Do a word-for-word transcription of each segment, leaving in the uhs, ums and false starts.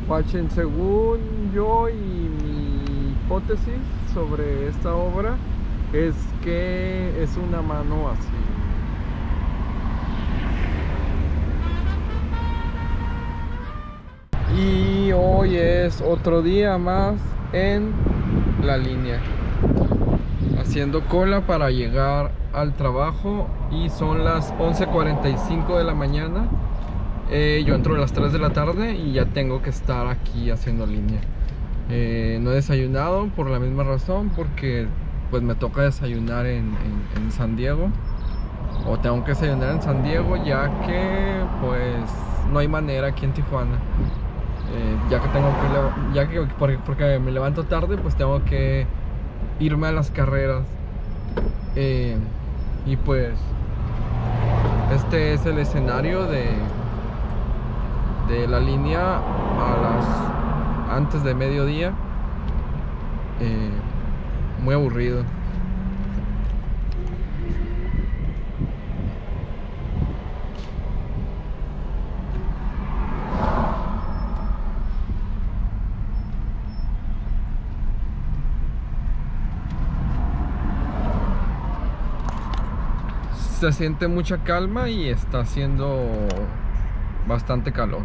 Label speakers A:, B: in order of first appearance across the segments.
A: Watchen, según yo y mi hipótesis sobre esta obra es que es una mano así. Y hoy es otro día más en la línea, haciendo cola para llegar al trabajo, y son las once cuarenta y cinco de la mañana. Eh, yo entro a las tres de la tarde y ya tengo que estar aquí haciendo línea. Eh, no he desayunado por la misma razón, porque pues me toca desayunar en, en, en San Diego, o tengo que desayunar en San Diego, ya que pues no hay manera aquí en Tijuana. Eh, ya que tengo que, ya que porque, porque me levanto tarde, pues tengo que irme a las carreras. Eh, y pues este es el escenario de de la línea a las antes de mediodía. Eh, muy aburrido. Se siente mucha calma y está haciendo bastante calor.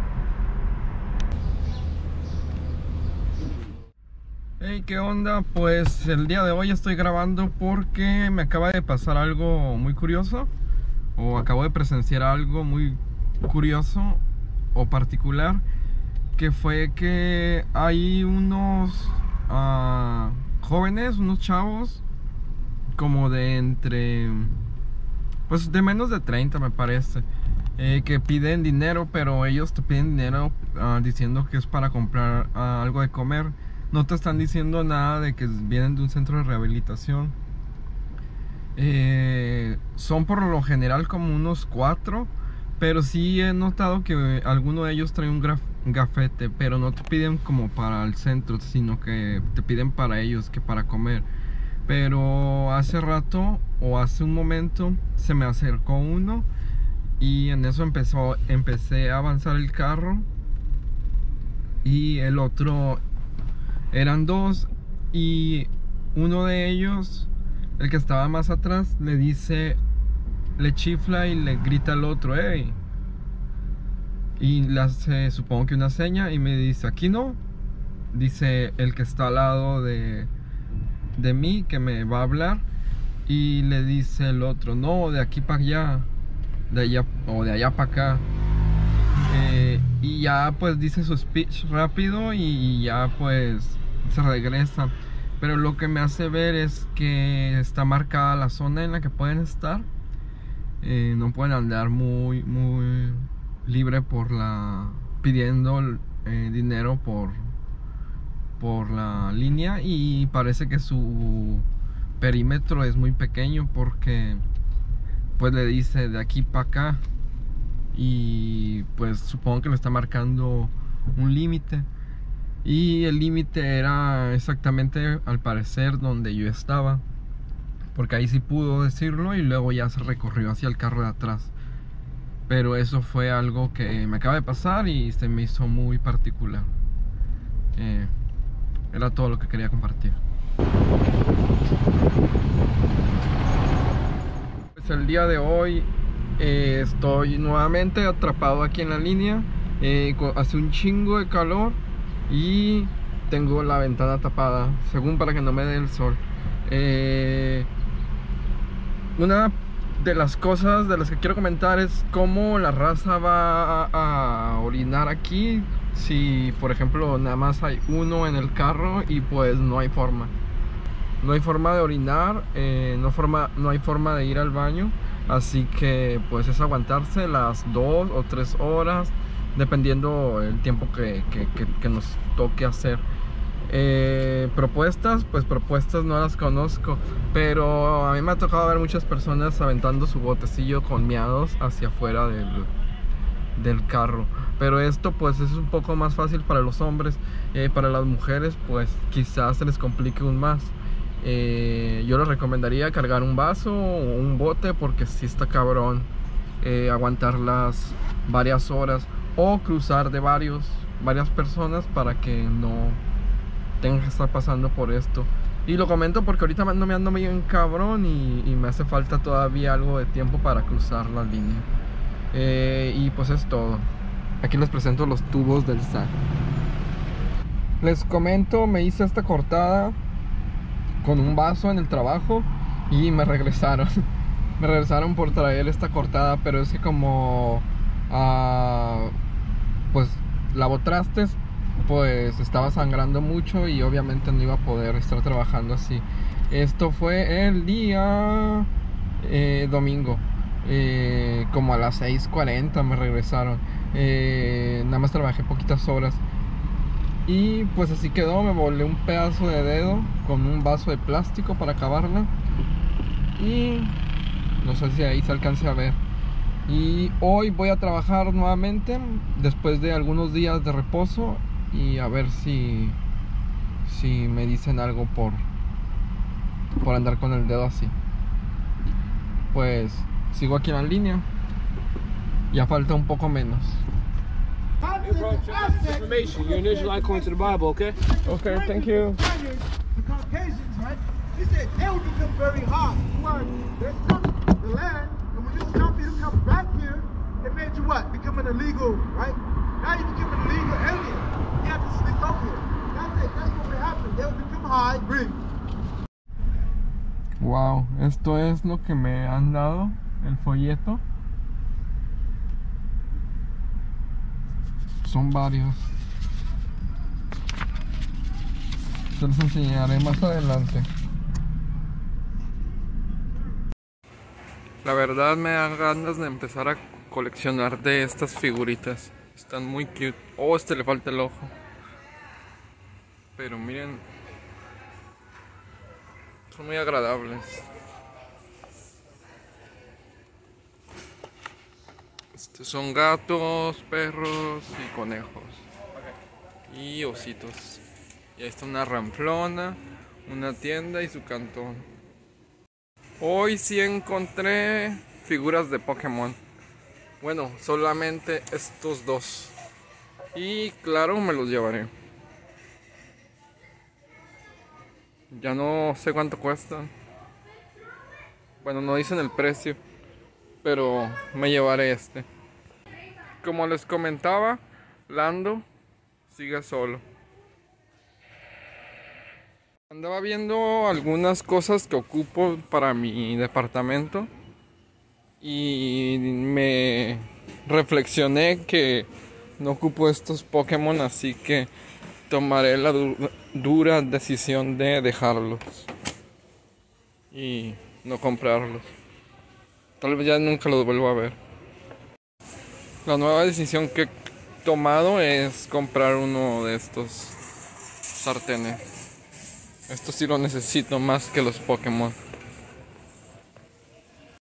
A: Hey, ¿qué onda? Pues el día de hoy estoy grabando porque me acaba de pasar algo muy curioso, o acabo de presenciar algo muy curioso o particular, que fue que hay unos uh, jóvenes, unos chavos como de entre, pues de menos de treinta me parece, eh, que piden dinero, pero ellos te piden dinero uh, diciendo que es para comprar uh, algo de comer. No te están diciendo nada de que vienen de un centro de rehabilitación. Eh, son por lo general como unos cuatro, pero sí he notado que alguno de ellos trae un gafete, pero no te piden como para el centro, sino que te piden para ellos, que para comer. Pero hace rato o hace un momento se me acercó uno, y en eso empezó, empecé a avanzar el carro, y el otro, eran dos, y uno de ellos, el que estaba más atrás, le dice, le chifla y le grita al otro, hey, y le hace, supongo que una seña, y me dice, aquí no. Dice el que está al lado de, de mí, que me va a hablar, y le dice el otro, no, de aquí para allá, de allá, o de allá para acá. Eh, y ya pues dice su speech rápido, y ya pues se regresa. Pero lo que me hace ver es que está marcada la zona en la que pueden estar. Eh, no pueden andar muy muy libre por la pidiendo eh, dinero por por la línea, y parece que su perímetro es muy pequeño, porque pues le dice de aquí para acá, y pues supongo que le está marcando un límite, y el límite era exactamente, al parecer, donde yo estaba, porque ahí sí pudo decirlo, y luego ya se recorrió hacia el carro de atrás. Pero eso fue algo que me acaba de pasar y se me hizo muy particular. eh, Era todo lo que quería compartir. Pues el día de hoy eh, estoy nuevamente atrapado aquí en la línea. Eh, hace un chingo de calor y tengo la ventana tapada, según para que no me dé el sol. Eh, una de las cosas de las que quiero comentar es cómo la raza va a, a orinar aquí. Si por ejemplo nada más hay uno en el carro, y pues no hay forma no hay forma de orinar, eh, no, forma, no hay forma de ir al baño, así que pues es aguantarse las dos o tres horas, dependiendo el tiempo que, que, que, que nos toque hacer. Eh, propuestas, pues propuestas no las conozco, pero a mí me ha tocado ver muchas personas aventando su botecillo con miados hacia afuera del, del carro. Pero esto pues es un poco más fácil para los hombres. Eh, para las mujeres pues quizás se les complique aún más. Eh, yo les recomendaría cargar un vaso o un bote, porque si está cabrón eh, aguantarlas varias horas, o cruzar de varios varias personas para que no tengan que estar pasando por esto. Y lo comento porque ahorita ando me ando bien cabrón y, y me hace falta todavía algo de tiempo para cruzar la línea. Eh, y pues es todo. Aquí les presento los tubos del S A C. Les comento, me hice esta cortada con un vaso en el trabajo y me regresaron. Me regresaron por traer esta cortada, pero es que como uh, pues lavo trastes, pues estaba sangrando mucho y obviamente no iba a poder estar trabajando así. Esto fue el día eh, domingo, eh, como a las seis cuarenta me regresaron. eh, Nada más trabajé poquitas horas y pues así quedó. Me volé un pedazo de dedo con un vaso de plástico para acabarla y no sé si ahí se alcance a ver. Y hoy voy a trabajar nuevamente después de algunos días de reposo y a ver si si me dicen algo por por andar con el dedo así. Pues sigo aquí en la línea. Ya falta un poco menos.
B: Hey bro, check out this information. You're an Israelite according to the Bible, okay?
A: Okay, thank you.
C: The Caucasians, right? He said they would become very hard. Why? They took the land, and when this company come back here, they made you what? Become an illegal, right? Now you become an illegal alien. You have to sleep over here. That's it. That's what will happen. They will become high breed.
A: Wow, esto es lo que me han dado, el folleto. Son varios. Se los enseñaré más adelante. La verdad me dan ganas de empezar a coleccionar de estas figuritas. Están muy cute. Oh, este le falta el ojo. Pero miren, son muy agradables. Estos son gatos, perros y conejos. Y ositos. Y ahí está una ramplona, una tienda y su cantón. Hoy sí encontré figuras de Pokémon. Bueno, solamente estos dos. Y claro, me los llevaré. Ya no sé cuánto cuestan. Bueno, no dicen el precio, pero me llevaré este. Como les comentaba, Lando sigue solo. Andaba viendo algunas cosas que ocupo para mi departamento y me reflexioné que no ocupo estos Pokémon, así que tomaré la du dura decisión de dejarlos y no comprarlos. Tal vez ya nunca los vuelva a ver. La nueva decisión que he tomado es comprar uno de estos sartenes. Esto sí lo necesito más que los Pokémon.